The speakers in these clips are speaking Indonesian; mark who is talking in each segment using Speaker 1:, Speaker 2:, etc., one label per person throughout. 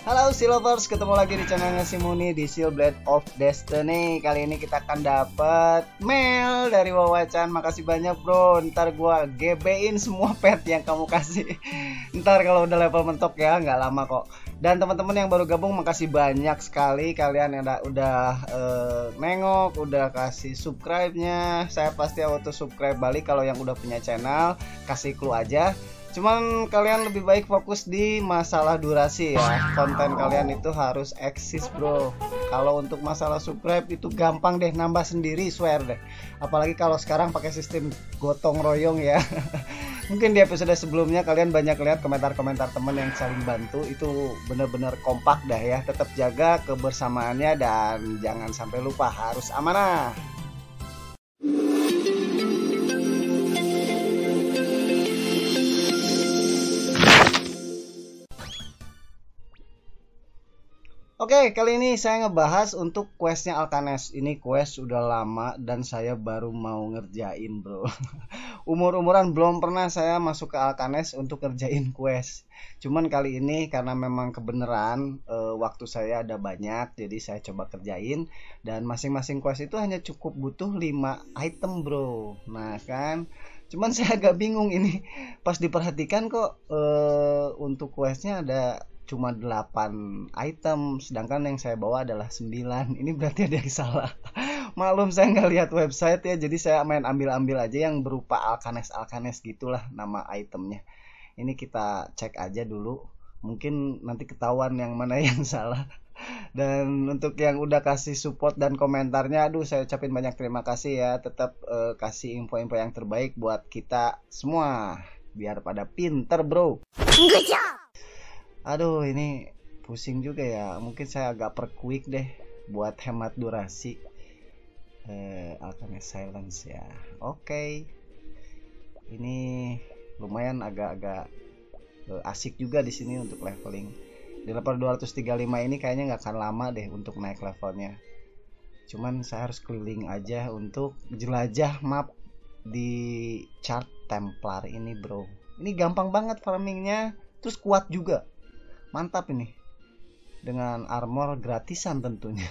Speaker 1: Halo Seal Lovers, ketemu lagi di channelnya si Muni di Seal Blade of Destiny. Kali ini kita akan dapat mail dari Wawacan. Makasih banyak bro, ntar gua GB-in semua pet yang kamu kasih. Ntar kalau udah level mentok ya, nggak lama kok. Dan teman-teman yang baru gabung, makasih banyak sekali kalian yang udah nengok, udah kasih subscribe-nya. Saya pasti auto subscribe balik kalau yang udah punya channel, kasih clue aja. Cuman kalian lebih baik fokus di masalah durasi ya. Konten kalian itu harus eksis bro. Kalau untuk masalah subscribe itu gampang deh, nambah sendiri, swear deh. Apalagi kalau sekarang pakai sistem gotong royong ya. Mungkin di episode sebelumnya kalian banyak lihat komentar-komentar temen yang saling bantu. Itu bener-bener kompak dah ya. Tetap jaga kebersamaannya dan jangan sampai lupa harus amanah. Oke, kali ini saya ngebahas untuk questnya Alkanes. Ini quest udah lama dan saya baru mau ngerjain bro. Umur-umuran belum pernah saya masuk ke Alkanes untuk ngerjain quest. Cuman kali ini karena memang kebenaran waktu saya ada banyak, jadi saya coba kerjain. Dan masing-masing quest itu hanya cukup butuh 5 item bro. Nah kan, cuman saya agak bingung ini. Pas diperhatikan kok untuk questnya ada cuma 8 item, sedangkan yang saya bawa adalah 9. Ini berarti ada yang salah. Maklum saya nggak lihat website ya, jadi saya main ambil-ambil aja yang berupa Alkanes gitulah nama itemnya. Ini kita cek aja dulu, mungkin nanti ketahuan yang mana yang salah. Dan untuk yang udah kasih support dan komentarnya, aduh saya ucapin banyak terima kasih ya. Tetap kasih info-info yang terbaik buat kita semua, biar pada pinter bro. Aduh ini pusing juga ya. Mungkin saya agak perquick deh buat hemat durasi. Alkanes Silence ya. Oke. Ini lumayan agak-agak asik juga di sini untuk leveling. Di level 235 ini kayaknya nggak akan lama deh untuk naik levelnya. Cuman saya harus keliling aja untuk jelajah map di chart Templar ini bro. Ini gampang banget farmingnya, terus kuat juga. Mantap ini, dengan armor gratisan tentunya.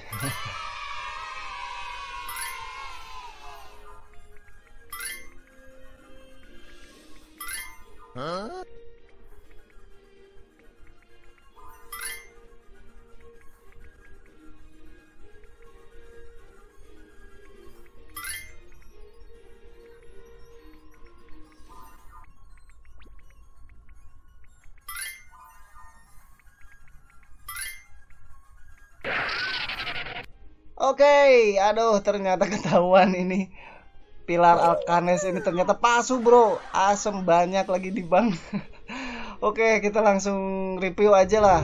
Speaker 1: Oke, aduh ternyata ketahuan ini. Pilar Alkanes ini ternyata palsu bro. Asem banyak lagi di bank. Oke, kita langsung review aja lah.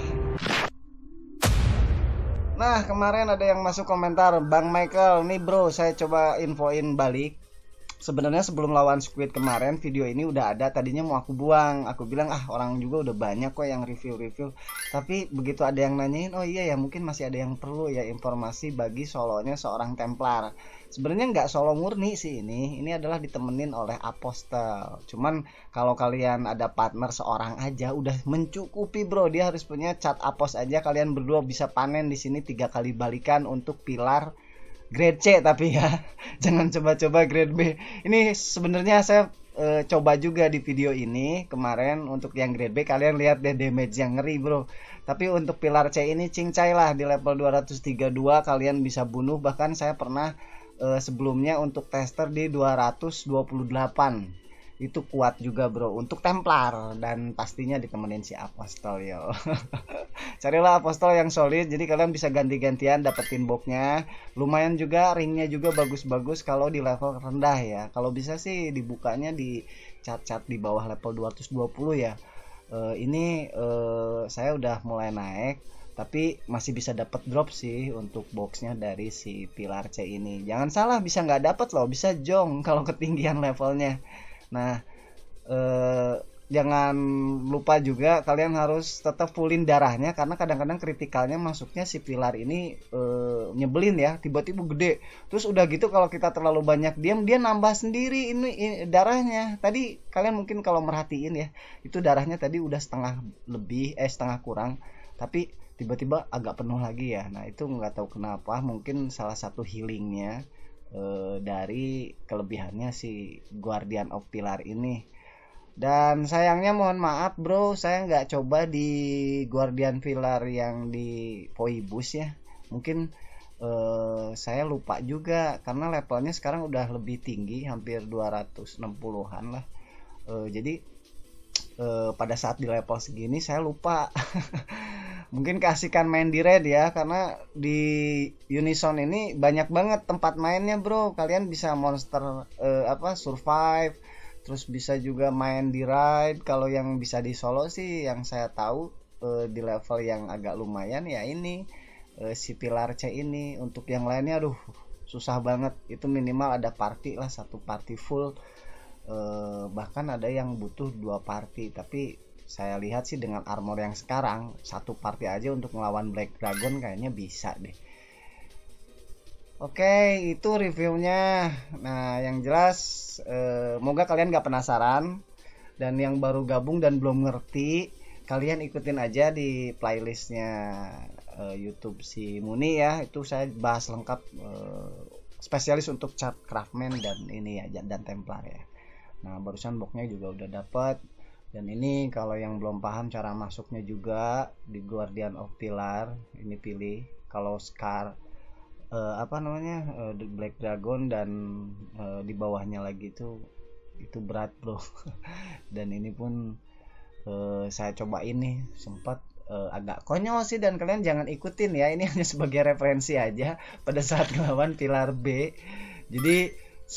Speaker 1: Nah, kemarin ada yang masuk komentar, Bang Michael, nih bro, saya coba infoin balik. Sebenarnya sebelum lawan Squid kemarin, video ini udah ada, tadinya mau aku buang. Aku bilang, orang juga udah banyak kok yang review-review. Tapi begitu ada yang nanyain, oh iya ya mungkin masih ada yang perlu ya informasi bagi solonya seorang Templar. Sebenarnya nggak solo murni sih ini adalah ditemenin oleh Apostel. Cuman kalau kalian ada partner seorang aja udah mencukupi bro. Dia harus punya cat Apos aja, kalian berdua bisa panen di sini 3 kali balikan untuk pilar grade C tapi ya. Jangan coba-coba grade B. Ini sebenarnya saya coba juga di video ini kemarin. Untuk yang grade B kalian lihat deh damage yang ngeri bro. Tapi untuk pilar C ini cincai lah, di level 232 kalian bisa bunuh. Bahkan saya pernah sebelumnya untuk tester di 228. Itu kuat juga bro untuk Templar, dan pastinya ditemenin si Apostel yo. Carilah Apostel yang solid, jadi kalian bisa ganti-gantian dapetin boxnya. Lumayan juga, ringnya juga bagus-bagus kalau di level rendah ya. Kalau bisa sih dibukanya di cat-cat di bawah level 220 ya. Ini saya udah mulai naik, tapi masih bisa dapat drop sih untuk boxnya dari si pilar C ini. Jangan salah, bisa nggak dapat loh, bisa jong kalau ketinggian levelnya. Nah, jangan lupa juga kalian harus tetap fullin darahnya, karena kadang-kadang kritikalnya masuknya si pilar ini nyebelin ya, tiba-tiba gede. Terus udah gitu kalau kita terlalu banyak diam, dia nambah sendiri ini darahnya. Tadi kalian mungkin kalau merhatiin ya, itu darahnya tadi udah setengah lebih setengah kurang, tapi tiba-tiba agak penuh lagi ya. Nah itu nggak tahu kenapa, mungkin salah satu healingnya dari kelebihannya si Guardian of Pilar ini. Dan sayangnya mohon maaf bro, saya nggak coba di Guardian Pilar yang di Poibus ya. Mungkin saya lupa juga karena levelnya sekarang udah lebih tinggi, hampir 260-an lah. Jadi pada saat di level segini saya lupa. Mungkin keasikan main di raid ya, karena di Unison ini banyak banget tempat mainnya bro. Kalian bisa monster survive, terus bisa juga main di raid. Kalau yang bisa di solo sih yang saya tahu di level yang agak lumayan ya ini si Pilar C ini. Untuk yang lainnya aduh susah banget, itu minimal ada party lah, satu party full, bahkan ada yang butuh 2 party. Tapi saya lihat sih dengan armor yang sekarang satu party aja untuk melawan Black Dragon kayaknya bisa deh. Oke, itu reviewnya. Nah yang jelas semoga kalian gak penasaran, dan yang baru gabung dan belum ngerti, kalian ikutin aja di playlistnya YouTube si Muni ya. Itu saya bahas lengkap, spesialis untuk chart craftman dan ini ya, dan Templar ya. Nah barusan boxnya juga udah dapat. Dan ini kalau yang belum paham cara masuknya juga di Guardian of Pilar, ini pilih kalau Scar The Black Dragon, dan di bawahnya lagi itu berat bro. Dan ini pun saya coba ini sempat agak konyol sih, dan kalian jangan ikutin ya, ini hanya sebagai referensi aja pada saat ngelawan Pilar B. Jadi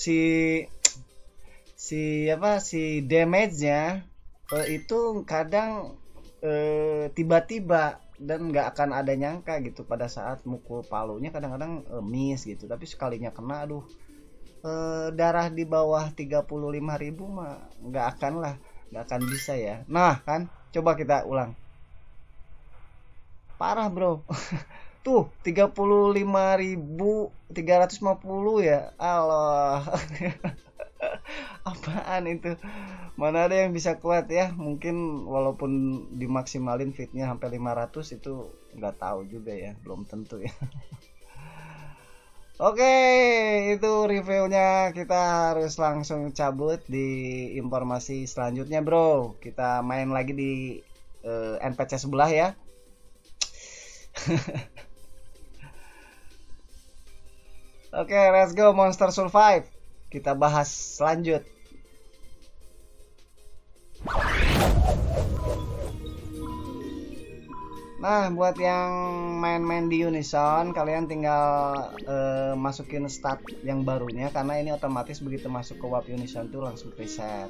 Speaker 1: si damage-nya itu kadang tiba-tiba dan nggak akan ada nyangka gitu pada saat mukul palunya, kadang-kadang miss gitu, tapi sekalinya kena aduh, darah di bawah 35.000 mah nggak akan bisa ya. Nah kan coba kita ulang, parah bro. Tuh 35.350 ya Allah. Apaan itu, mana ada yang bisa kuat ya. Mungkin walaupun dimaksimalin fitnya sampai 500 itu nggak tahu juga ya, belum tentu ya. Oke, itu reviewnya. Kita harus langsung cabut di informasi selanjutnya bro. Kita main lagi di NPC sebelah ya. Oke, let's go Monster Survive. Kita bahas lanjut. Nah, buat yang main-main di Unison, kalian tinggal masukin stat yang barunya, karena ini otomatis begitu masuk ke WAP Unison tuh langsung reset.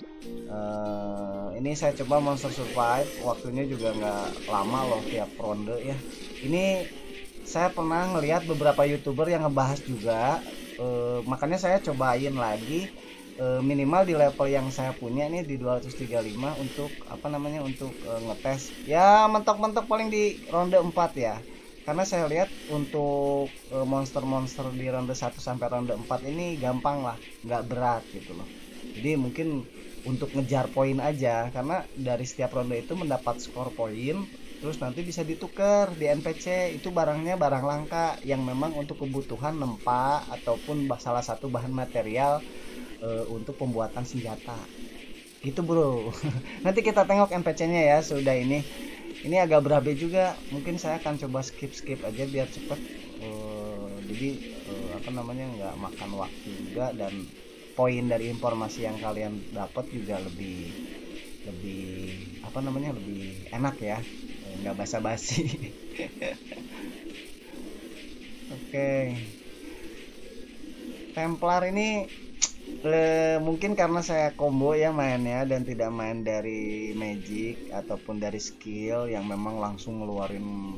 Speaker 1: Ini saya coba Monster Survive, waktunya juga nggak lama loh, tiap ronde ya. Ini saya pernah ngelihat beberapa YouTuber yang ngebahas juga. Makanya saya cobain lagi, minimal di level yang saya punya nih di 235 untuk untuk ngetes ya, mentok-mentok paling di ronde 4 ya, karena saya lihat untuk monster-monster di ronde 1 sampai ronde 4 ini gampang lah, nggak berat gitu loh. Jadi mungkin untuk ngejar poin aja, karena dari setiap ronde itu mendapat skor poin, terus nanti bisa ditukar di NPC. Itu barangnya barang langka yang memang untuk kebutuhan nempa ataupun salah satu bahan material untuk pembuatan senjata gitu bro. Nanti kita tengok NPC-nya ya sudah ini agak berabe juga, mungkin saya akan coba skip aja biar cepet. Jadi nggak makan waktu juga, dan poin dari informasi yang kalian dapat juga lebih enak ya, nggak basa-basi. Oke. Templar ini mungkin karena saya combo ya mainnya, dan tidak main dari magic ataupun dari skill yang memang langsung ngeluarin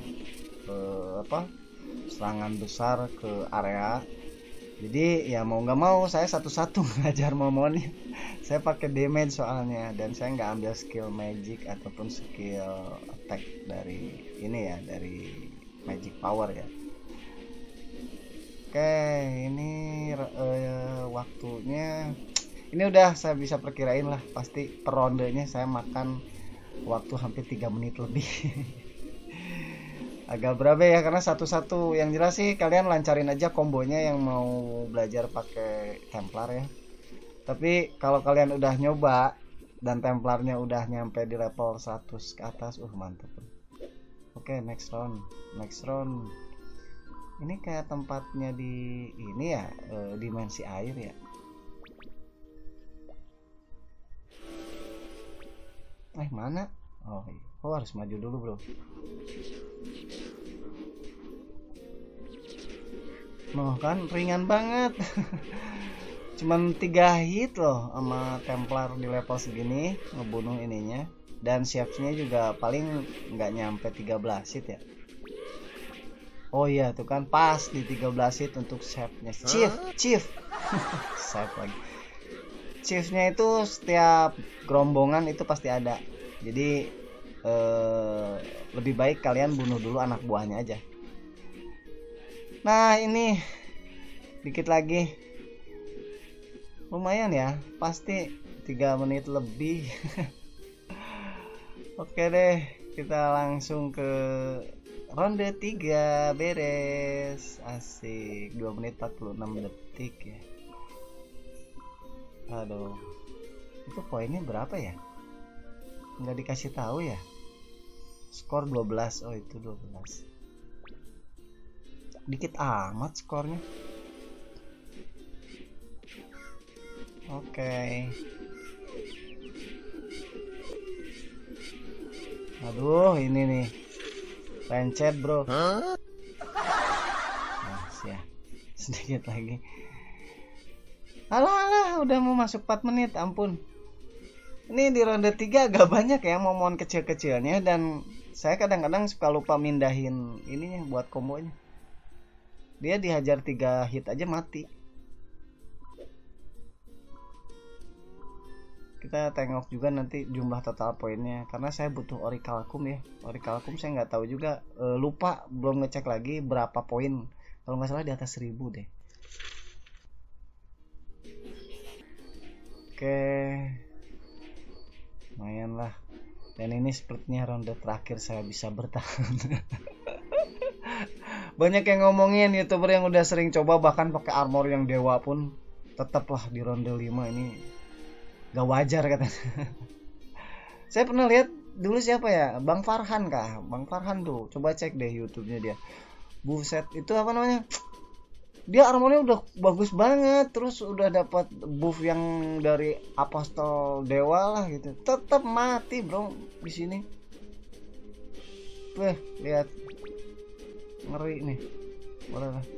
Speaker 1: serangan besar ke area. Jadi ya mau nggak mau saya satu-satu ngajar momonnya. Saya pakai damage soalnya, dan saya nggak ambil skill magic ataupun skill attack dari ini ya, dari magic power ya. Oke, ini waktunya ini udah saya bisa perkirain lah, pasti per rondenya saya makan waktu hampir 3 menit lebih. Agak berabe ya karena satu-satu. Yang jelas sih kalian lancarin aja kombonya yang mau belajar pakai Templar ya. Tapi kalau kalian udah nyoba dan Templarnya udah nyampe di level 100 ke atas, mantap. Oke, next round. Ini kayak tempatnya di ini ya, dimensi air ya. Mana? Harus maju dulu, bro. Kan ringan banget. Cuman 3 hit loh sama Templar di level segini ngebunuh ininya. Dan chefnya juga paling nggak nyampe 13 hit ya. Oh iya tuh kan pas di 13 hit untuk chefnya. Chief. Chef lagi. Chiefnya itu setiap gerombongan itu pasti ada. Jadi lebih baik kalian bunuh dulu anak buahnya aja. Nah ini dikit lagi, lumayan ya, pasti 3 menit lebih. Oke deh, kita langsung ke ronde 3 beres. Asik, 2 menit 46 detik ya. Aduh, itu poinnya berapa ya? Nggak dikasih tahu ya. Skor 12. Itu 12. Dikit amat skornya. Oke. Aduh, ini nih pencet, bro. Ya, sedikit lagi. Alah, udah mau masuk 4 menit, ampun. Ini di ronde 3 agak banyak ya momon kecil-kecilnya, dan saya kadang-kadang suka lupa mindahin ininya buat kombonya. Dia dihajar 3 hit aja mati. Kita tengok juga nanti jumlah total poinnya, karena saya butuh Orichalcum ya. Orichalcum saya nggak tahu juga, lupa, belum ngecek lagi berapa poin. Kalau nggak salah di atas 1000 deh. Oke, lumayan lah. Dan ini sepertinya ronde terakhir saya bisa bertahan. Banyak yang ngomongin YouTuber yang udah sering coba bahkan pakai armor yang dewa pun tetaplah di ronde 5 ini gak wajar katanya. Saya pernah lihat dulu siapa ya, Bang Farhan kah? Bang Farhan tuh, coba cek deh YouTube-nya dia. Buset, itu apa namanya? Dia armornya udah bagus banget, terus udah dapat buff yang dari Apostle Dewa lah gitu. Tetap mati, bro, di sini. Lihat. Ngeri nih. Boleh lah.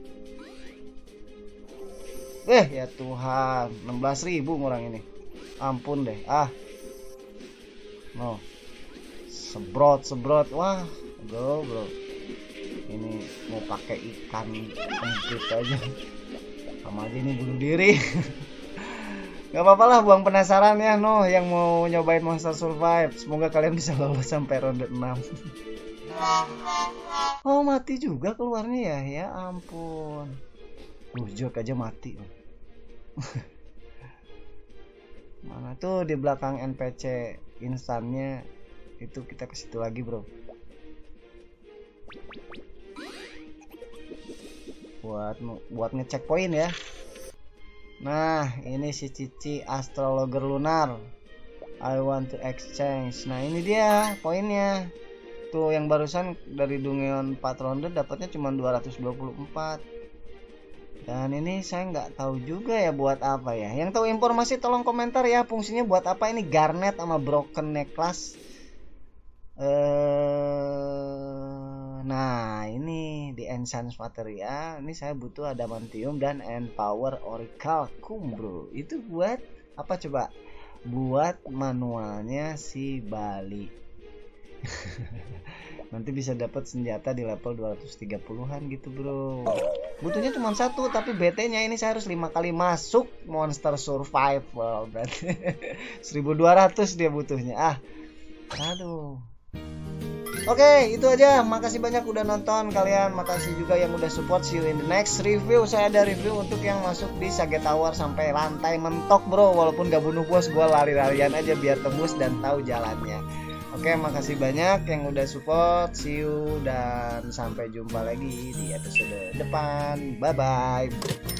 Speaker 1: Ya Tuhan, 16.000 orang ini. Ampun deh. No. Sebrot. Wah, bro. Ini mau pakai ikan empit aja. Sama aja ini bunuh diri. Gak apa-apa lah, buang penasaran ya, yang mau nyobain Monster Survive. Semoga kalian bisa lolos sampai ronde 6. Mati juga keluarnya ya ampun. Jok aja mati. Mana tuh di belakang NPC instannya itu, kita ke situ lagi, bro. Buat ngecek poin ya. Nah, ini si Cici Astrologer Lunar. I want to exchange. Nah, ini dia poinnya. Tuh yang barusan dari Dungeon 4 ronde dapatnya cuma 224. Dan ini saya nggak tahu juga ya buat apa ya. Yang tahu informasi tolong komentar ya, fungsinya buat apa ini Garnet sama Broken Necklace. Nah, ini di Enchant Materia, ini saya butuh Adamantium dan Empower Orichalcum, bro. Itu buat apa coba? Buat manualnya si Bali. Nanti bisa dapat senjata di level 230-an gitu, bro. Butuhnya cuma 1, tapi BT-nya ini saya harus 5 kali masuk Monster Survival. Berarti 1200 dia butuhnya. Aduh. Oke, itu aja. Makasih banyak udah nonton kalian. Makasih juga yang udah support. See you in the next review. Saya ada review untuk yang masuk di Sage Tower sampai lantai mentok, bro. Walaupun gak bunuh bos, gue lari-larian aja biar tembus dan tahu jalannya. Oke, makasih banyak yang udah support. See you dan sampai jumpa lagi di episode depan. Bye bye.